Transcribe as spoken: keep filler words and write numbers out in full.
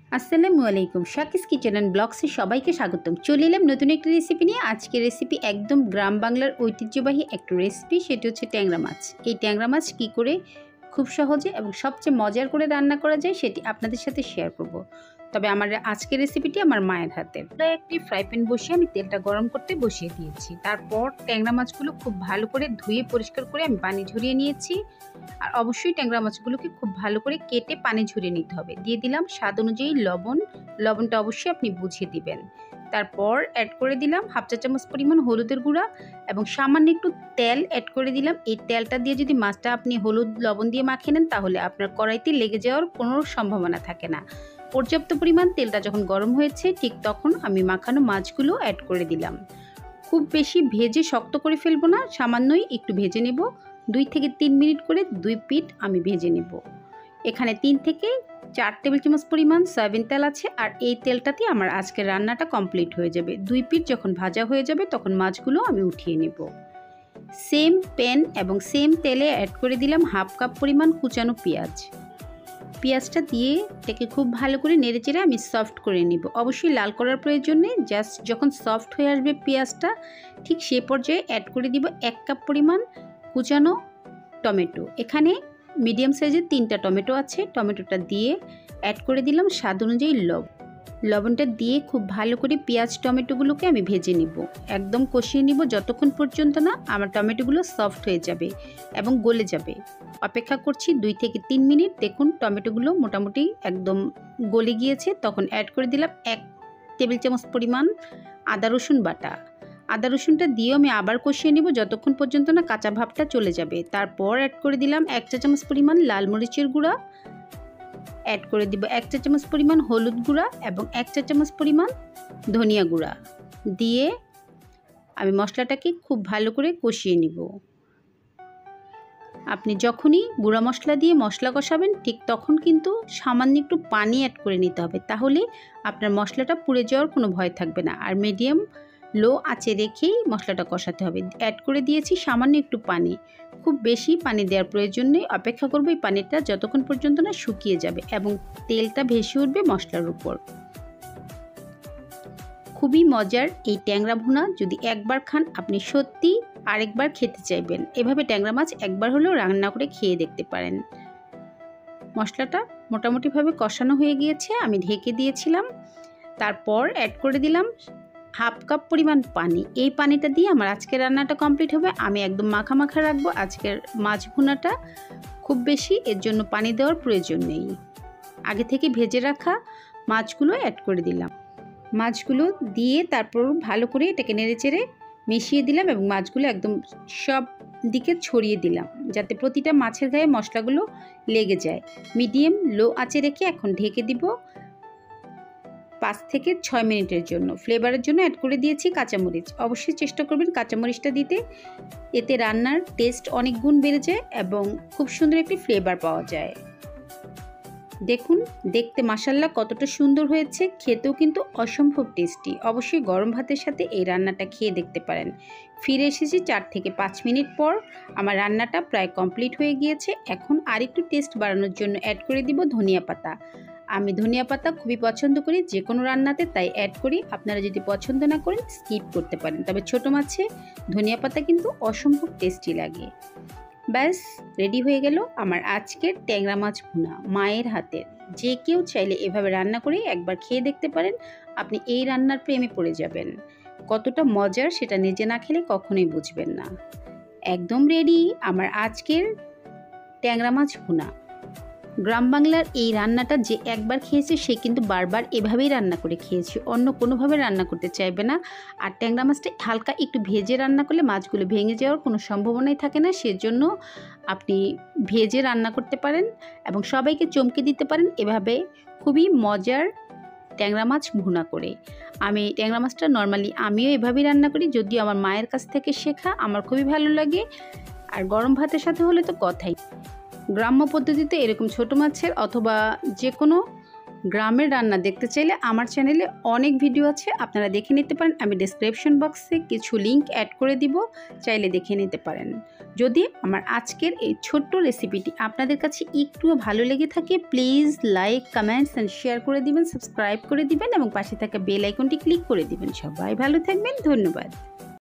আসসালামু আলাইকুম, শাকিস kitchen and ব্লগসে সবাইকে স্বাগতম। চলে এলাম নতুন একটি রেসিপি নিয়ে। আজকের রেসিপি একদম গ্রাম বাংলার ঐতিহ্যবাহী একটা রেসিপি, সেটি হচ্ছে ট্যাংরা মাছ। এই ট্যাংরা মাছ কী করে খুব সহজে এবং সবচেয়ে মজার করে রান্না করা যায় সেটি আপনাদের সাথে শেয়ার করব। তবে আমার আজকের রেসিপিটি আমার মায়ের হাতের। একটি ফ্রাই প্যান বসিয়ে আমি তেলটা গরম করতে বসিয়ে দিয়েছি। তারপর ট্যাংরা মাছগুলো খুব ভালো করে ধুয়ে পরিষ্কার করে আমি পানি ঝরিয়ে নিয়েছি। আর অবশ্যই ট্যাংরা মাছগুলোকে খুব ভালো করে কেটে পানি ঝরিয়ে নিতে হবে। দিয়ে দিলাম স্বাদ অনুযায়ী লবণ। লবণটা অবশ্যই আপনি বুঝিয়ে দিবেন। তারপর অ্যাড করে দিলাম হাফ চা চামচ পরিমাণ হলুদের গুঁড়া এবং সামান্য একটু তেল অ্যাড করে দিলাম। এই তেলটা দিয়ে যদি মাছটা আপনি হলুদ লবণ দিয়ে মাখিয়ে নেন তাহলে আপনার কড়াইতে লেগে যাওয়ার কোনো সম্ভাবনা থাকে না। পর্যাপ্ত পরিমাণ তেলটা যখন গরম হয়েছে ঠিক তখন আমি মাখানো মাছগুলো অ্যাড করে দিলাম। খুব বেশি ভেজে শক্ত করে ফেলবো না, সামান্যই একটু ভেজে নেব। দুই থেকে তিন মিনিট করে দুই পিঠ আমি ভেজে নেব। এখানে তিন থেকে চার টেবিল চামচ পরিমাণ সয়াবিন তেল আছে, আর এই তেলটাতে আমার আজকের রান্নাটা কমপ্লিট হয়ে যাবে। দুই পিঠ যখন ভাজা হয়ে যাবে তখন মাছগুলো আমি উঠিয়ে নেব। সেম প্যান এবং সেম তেলে অ্যাড করে দিলাম হাফ কাপ পরিমাণ কুচানো পেঁয়াজ। পেঁয়াজটা দিয়ে এটাকে খুব ভালো করে নেড়ে চেড়ে আমি সফট করে নিব। অবশ্যই লাল করার প্রয়োজন নেই, জাস্ট যখন সফট হয়ে আসবে পেঁয়াজটা ঠিক সে পর্যায়ে অ্যাড করে দিব এক কাপ পরিমাণ কুচানো টমেটো। এখানে মিডিয়াম সাইজের তিনটা টমেটো আছে। টমেটোটা দিয়ে অ্যাড করে দিলাম স্বাদ অনুযায়ী লবণ। লবণটা দিয়ে খুব ভালো করে পেঁয়াজ টমেটোগুলোকে আমি ভেজে নিব, একদম কষিয়ে নিব যতক্ষণ পর্যন্ত না আমার টমেটোগুলো সফট হয়ে যাবে এবং গলে যাবে। অপেক্ষা করছি দুই থেকে তিন মিনিট। দেখুন টমেটোগুলো মোটামুটি একদম গলে গিয়েছে। তখন অ্যাড করে দিলাম এক টেবিল চামচ পরিমাণ আদা রসুন বাটা। আদা রসুনটা দিয়েও আমি আবার কষিয়ে নিব যতক্ষণ পর্যন্ত না কাঁচা ভাবটা চলে যাবে। তারপর অ্যাড করে দিলাম এক চা চামচ পরিমাণ লাল মরিচের গুঁড়া, অ্যাড করে দিব এক চা চামচ পরিমাণ হলুদ গুঁড়া এবং এক চা চামচ পরিমাণ ধনিয়া গুঁড়া। দিয়ে আমি মশলাটাকে খুব ভালো করে কষিয়ে নিব। আপনি যখনই গুঁড়া মশলা দিয়ে মশলা কষাবেন ঠিক তখন কিন্তু সামান্য একটু পানি অ্যাড করে নিতে হবে, তাহলে আপনার মশলাটা পুড়ে যাওয়ার কোনো ভয় থাকবে না। আর মিডিয়াম লো আঁচে রেখেই মশলাটা কষাতে হবে। অ্যাড করে দিয়েছি সামান্য একটু পানি, খুব বেশি পানি দেওয়ার প্রয়োজন নেই। অপেক্ষা করবো এই পানিটা যতক্ষণ পর্যন্ত না শুকিয়ে যাবে এবং তেলটা ভেসে উঠবে মশলার উপর। খুবই মজার এই ট্যাংরা ভুনা, যদি একবার খান আপনি সত্যি আরেকবার খেতে চাইবেন। এভাবে ট্যাংরা মাছ একবার হলেও রান্না করে খেয়ে দেখতে পারেন। মশলাটা মোটামুটিভাবে কষানো হয়ে গিয়েছে, আমি ঢেকে দিয়েছিলাম। তারপর অ্যাড করে দিলাম হাফ কাপ পরিমাণ পানি। এই পানিটা দিয়ে আমার আজকের রান্নাটা কমপ্লিট হবে। আমি একদম মাখা মাখা রাখবো আজকের মাছ ভুনাটা, খুব বেশি এর জন্য পানি দেওয়ার প্রয়োজন নেই। আগে থেকে ভেজে রাখা মাছগুলো অ্যাড করে দিলাম। মাছগুলো দিয়ে তারপর ভালো করে এটাকে নেড়ে চেড়ে মিশিয়ে দিলাম এবং মাছগুলো একদম সব দিকে ছড়িয়ে দিলাম যাতে প্রতিটা মাছের গায়ে মশলাগুলো লেগে যায়। মিডিয়াম লো আঁচে রেখে এখন ঢেকে দিব পাঁচ থেকে ছয় মিনিটের জন্য। ফ্লেভারের জন্য অ্যাড করে দিয়েছি কাঁচামরিচ। অবশ্যই চেষ্টা করবেন কাঁচামরিচটা দিতে, এতে রান্নার টেস্ট অনেক গুণ বেড়ে যায় এবং খুব সুন্দর একটি ফ্লেভার পাওয়া যায়। দেখুন দেখতে মাশাআল্লাহ কতটা সুন্দর হয়েছে, খেতেও কিন্তু অসম্ভব টেস্টি। অবশ্যই গরম ভাতের সাথে এই রান্নাটা খেয়ে দেখতে পারেন। ফিরে এসেছি চার থেকে পাঁচ মিনিট পর। আমার রান্নাটা প্রায় কমপ্লিট হয়ে গিয়েছে। এখন আরেকটু টেস্ট বাড়ানোর জন্য অ্যাড করে দিব ধনিয়া পাতা। আমি ধনিয়া পাতা খুবই পছন্দ করি যে কোনো রান্নাতে, তাই অ্যাড করি। আপনারা যদি পছন্দ না করেন স্কিপ করতে পারেন, তবে ছোটো মাছে ধনিয়া পাতা কিন্তু অসম্ভব টেস্টি লাগে। ব্যাস রেডি হয়ে গেল আমার আজকের ট্যাংরা মাছ ভুনা মায়ের হাতের। যে কেউ চাইলে এভাবে রান্না করে একবার খেয়ে দেখতে পারেন, আপনি এই রান্নার প্রেমে পড়ে যাবেন। কতটা মজার সেটা নিজে না খেলে কখনোই বুঝবেন না। একদম রেডি আমার আজকের ট্যাংরা মাছ ভুনা। গ্রাম বাংলার এই রান্নাটা যে একবার খেয়েছে সে কিন্তু বারবার এভাবেই রান্না করে খেয়েছে, অন্য কোনোভাবে রান্না করতে চাইবে না। আর ট্যাংরা মাছটা হালকা একটু ভেজে রান্না করলে মাছগুলো ভেঙে যাওয়ার কোনো সম্ভাবনাই থাকে না, সেজন্য আপনি ভেজে রান্না করতে পারেন এবং সবাইকে চমকে দিতে পারেন এভাবে খুবই মজার ট্যাংরা মাছ ভুনা করে। আমি ট্যাংরা মাছটা নর্মালি আমিও এভাবেই রান্না করি, যদিও আমার মায়ের কাছ থেকে শেখা, আমার খুবই ভালো লাগে। আর গরম ভাতের সাথে হলে তো কথাই। গ্রাম্য পদ্ধতিতে এরকম ছোটো মাছের অথবা যে কোনো গ্রামের রান্না দেখতে চাইলে আমার চ্যানেলে অনেক ভিডিও আছে, আপনারা দেখে নিতে পারেন। আমি ডেসক্রিপশন বক্সে কিছু লিংক অ্যাড করে দিব, চাইলে দেখে নিতে পারেন। যদি আমার আজকের এই ছোট্ট রেসিপিটি আপনাদের কাছে একটুও ভালো লেগে থাকে, please like, comments and share করে দিবেন, সাবস্ক্রাইব করে দিবেন এবং পাশে থাকা বেল আইকনটি ক্লিক করে দিবেন। সবাই ভালো থাকবেন, ধন্যবাদ।